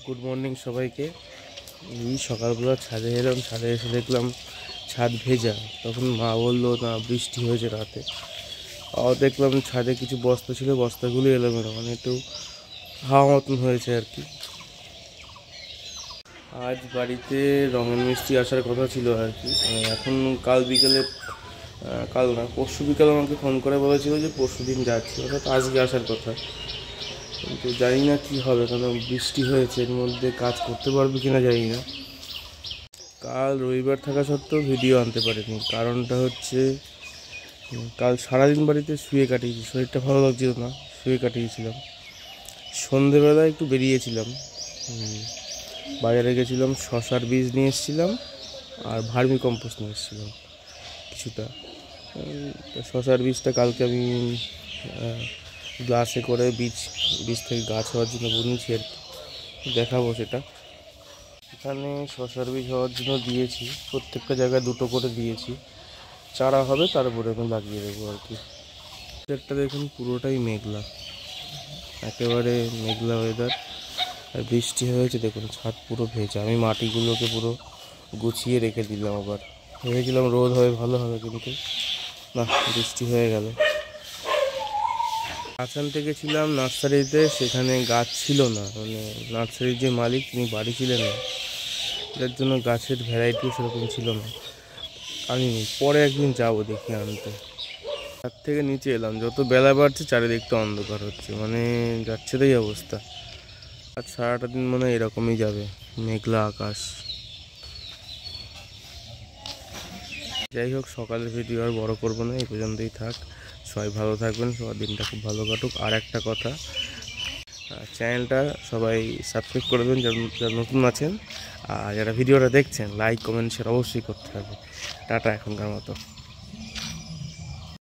Good morning সবাইকে। এই সকালবেলা ছাদে এলাম, ছাদে এসে দেখলাম ছাদ ভেজা। তখন মা বললো না বৃষ্টি হয়েছে রাতে। দেখলাম ছাদে কিছু বস্তা ছিল, বস্তাগুলো এলোমেলো, মানে একটু হাওয়া মতন হয়েছে আর কি। আজ বাড়িতে রঙের মিস্ত্রি আসার কথা ছিল আর কি। এখন কাল বিকেলে, কাল না পরশু বিকেলে আমাকে ফোন করে বলেছিল যে পরশু দিন যাচ্ছি, অর্থাৎ আজকে আসার কথা। কিন্তু জানি না কী হবে, কারণ বৃষ্টি হয়েছে, এর মধ্যে কাজ করতে পারবে কিনা জানি না। কাল রবিবার থাকা সত্ত্বেও ভিডিও আনতে পারিনি, কারণটা হচ্ছে কাল সারাদিন বাড়িতে শুয়ে কাটিয়েছি, শরীরটা ভালো লাগছিল না, শুয়ে কাটিয়েছিলাম। সন্ধেবেলা একটু বেরিয়েছিলাম, বাজারে গেছিলাম, শশার বীজ নিয়ে এসেছিলাম আর ভার্মি কম্পোস্ট নিয়ে এসেছিলাম কিছুটা। শশার বীজটা কালকে আমি গ্লাসে করে বীজ থেকে গাছ হওয়ার জন্য বুনেছি আর কি, দেখাবো সেটা। এখানে শশার বীজ হওয়ার জন্য দিয়েছি, প্রত্যেকটা জায়গায় দুটো করে দিয়েছি, চারা হবে তারপরে আমি লাগিয়ে দেবো আর কি। একটা দেখুন পুরোটাই মেঘলা, একেবারে মেঘলা ওয়েদার, আর বৃষ্টি হয়েছে। দেখুন ছাদ পুরো ভেজা, আমি মাটিগুলোকে পুরো গুছিয়ে রেখে দিলাম। আবার ভেবেছিলাম রোদ হবে ভালো হবে, কিন্তু না, বৃষ্টি হয়ে গেল। গাছ আনতে গেছিলাম নার্সারিতে, সেখানে গাছ ছিল না, মানে নার্সারির যে মালিক তিনি বাড়ি ছিলেন না, যার জন্য গাছের ভ্যারাইটিও সেরকম ছিল না, আনিনি। পরে একদিন যাবো দেখি আনতে। তার থেকে নিচে এলাম, যত বেলা বাড়ছে চারিদিকটা অন্ধকার হচ্ছে, মানে যাচ্ছে তাই অবস্থা। আজ সারাটা দিন মনে হয় এরকমই যাবে, মেঘলা আকাশ। যাই হোক, সকালের ভিডিও আর বড় করবো না, এই পর্যন্তই থাক। সবাই ভালো থাকবেন, সবার দিনটা খুব ভালো কাটুক। আর একটা কথা, চ্যানেলটা সবাই সাবস্ক্রাইব করে দেবেন যারা নতুন আছেন, আর যারা ভিডিওটা দেখছেন লাইক কমেন্ট শেয়ার অবশ্যই করতে হবে। টাটা এখনকার মতো।